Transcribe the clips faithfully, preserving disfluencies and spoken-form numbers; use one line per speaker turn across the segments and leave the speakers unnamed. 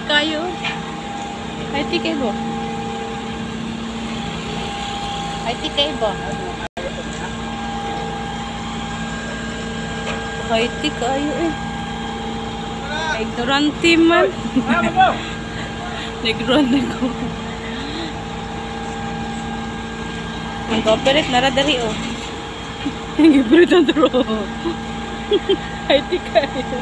kayo. High-tech kayo ba? High-tech kayo ba? High-tech kayo eh. Ignorante man. Ignorante ko. Ang operate na radari oh. Ang operate na dro. High-tech kayo.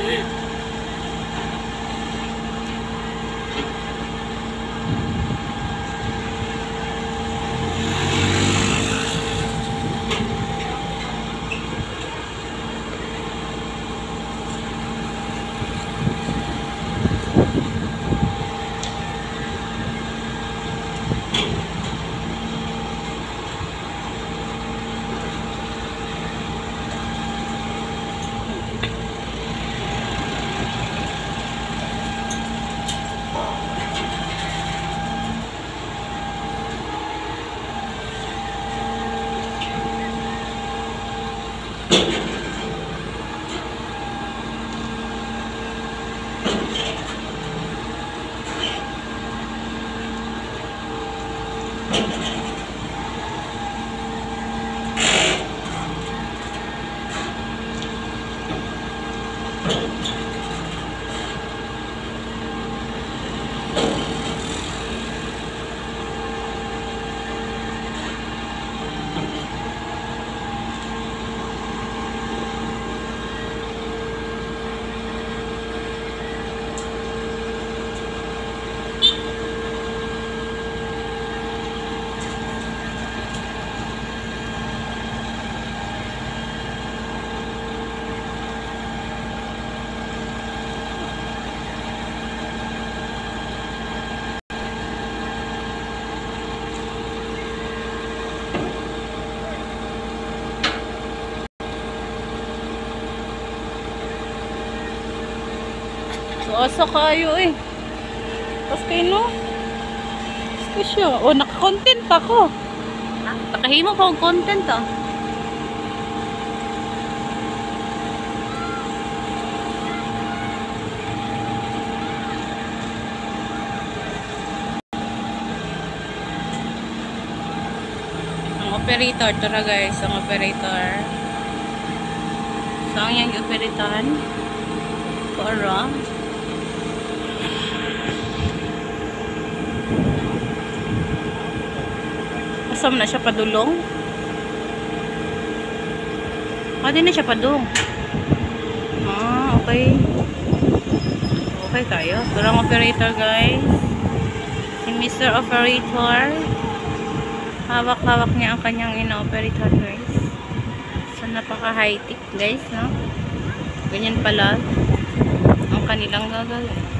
Asa kayo eh. Tapos kayo no? Tapos siya. O, naka-content pa ko. Nakahimo pa akong content ah. Ang operator. Tara guys, ang operator. Saan yung operatan? Para. Asam na siya padulong? Ah, di na siya padung. Ah, okay. Okay tayo. Turang operator guys. Si Mister Operator. Hawak-hawak niya ang kanyang ina-operator guys. So, napaka-high-tech guys, no? Ganyan pala ang kanilang gagawin.